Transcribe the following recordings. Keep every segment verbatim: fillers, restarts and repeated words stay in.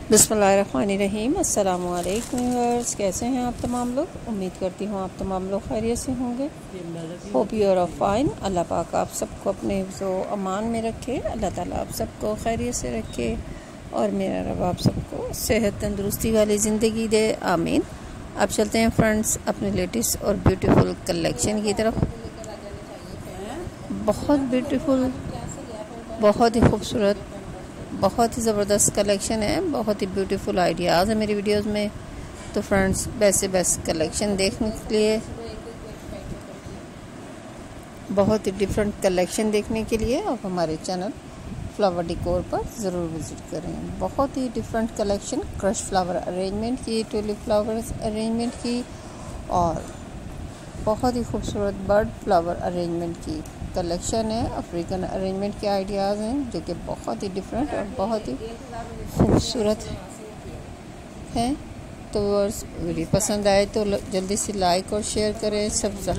बिस्मिल्लाहिर्रहमानिर्रहीम। अस्सलामु अलैकुम व्यूअर्स, कैसे हैं आप तमाम लोग। उम्मीद करती हूँ आप तमाम लोग खैरियत से होंगे। Hope you are fine. अल्लाह पाक आप सबको अपने हिफ्ज़ो अमान में रखे। अल्लाह ताला आप सबको खैरियत से रखे और मेरा रब आप सबको सेहत तंदुरुस्ती वाली ज़िंदगी दे, आमीन। अब चलते हैं फ्रेंड्स अपने लेटेस्ट और ब्यूटीफुल कलेक्शन की तरफ। बहुत ब्यूटीफुल, बहुत ही खूबसूरत, बहुत ही ज़बरदस्त कलेक्शन है। बहुत ही ब्यूटीफुल आइडियाज़ है मेरी वीडियोस में। तो फ्रेंड्स, बेस्ट से बेस्ट कलेक्शन देखने के लिए, बहुत ही डिफरेंट कलेक्शन देखने के लिए आप हमारे चैनल फ्लावर डिकोर पर ज़रूर विज़िट करें। बहुत ही different collection, crush flower arrangement की, ट्यूलिप फ्लावर्स अरेंजमेंट की और बहुत ही खूबसूरत बर्ड फ्लावर अरेंजमेंट की कलेक्शन है। अफ्रीकन अरेंजमेंट के आइडियाज़ हैं जो कि बहुत ही डिफरेंट और बहुत ही खूबसूरत हैं। तो वीडियो पसंद आए तो जल्दी से लाइक और शेयर करें,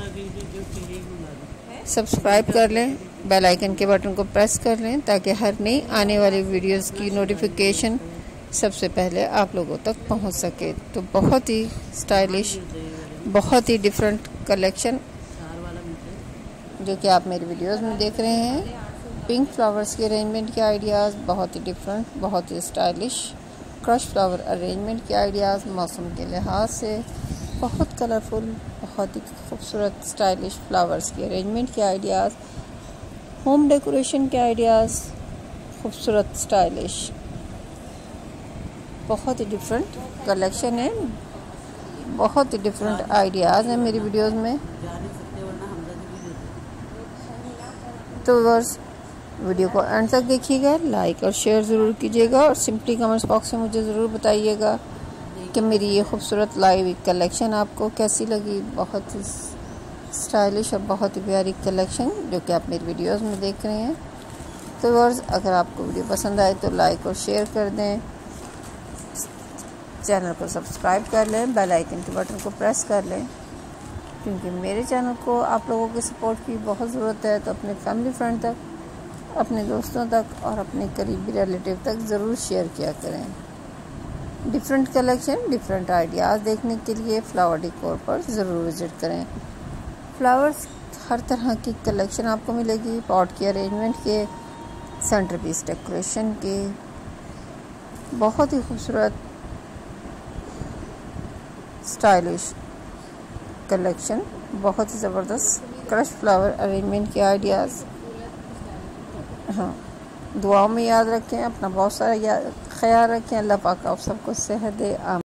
सब्सक्राइब कर लें, बेल आइकन के बटन को प्रेस कर लें ताकि हर नई आने वाली वीडियोस की नोटिफिकेशन सबसे पहले आप लोगों तक पहुंच सके। तो बहुत ही स्टाइलिश, बहुत ही डिफरेंट कलेक्शन जो कि आप मेरी वीडियोस में देख रहे हैं। पिंक फ्लावर्स के अरेंजमेंट के आइडियाज़ बहुत ही डिफरेंट, बहुत ही स्टाइलिश। क्रश फ्लावर अरेंजमेंट के आइडियाज़ मौसम के लिहाज से बहुत कलरफुल, बहुत ही खूबसूरत स्टाइलिश फ्लावर्स के अरेंजमेंट के आइडियाज़, होम डेकोरेशन के आइडियाज़, खूबसूरत स्टाइलिश, बहुत ही डिफरेंट कलेक्शन है। बहुत ही डिफरेंट आइडियाज़ हैं मेरी वीडियोस में। तो बस वीडियो को एंड तक देखिएगा, लाइक और शेयर ज़रूर कीजिएगा और सिंपली कमेंट्स बॉक्स में मुझे ज़रूर बताइएगा कि मेरी ये खूबसूरत लाइव कलेक्शन आपको कैसी लगी। बहुत ही स्टाइलिश और बहुत ही प्यारी कलेक्शन जो कि आप मेरी वीडियोस में देख रहे हैं। तो बस अगर आपको वीडियो पसंद आए तो लाइक और शेयर कर दें, चैनल को सब्सक्राइब कर लें, बेल आइकन के बटन को प्रेस कर लें क्योंकि मेरे चैनल को आप लोगों के सपोर्ट की बहुत ज़रूरत है। तो अपने फैमिली फ्रेंड तक, अपने दोस्तों तक और अपने करीबी रिलेटिव तक ज़रूर शेयर किया करें। डिफरेंट कलेक्शन, डिफरेंट आइडियाज़ देखने के लिए फ्लावर डिकोर पर ज़रूर विज़िट करें। फ्लावर्स हर तरह की कलेक्शन आपको मिलेगी, पॉट के अरेंजमेंट के, सेंटर पीस डेकोरेशन के, बहुत ही खूबसूरत स्टाइलिश कलेक्शन, बहुत ही ज़बरदस्त क्रश फ्लावर अरेंजमेंट के आइडियाज़। हाँ, दुआओं में याद रखें, अपना बहुत सारा ख्याल रखें। अल्लाह पाक आप सबको सेहत दे।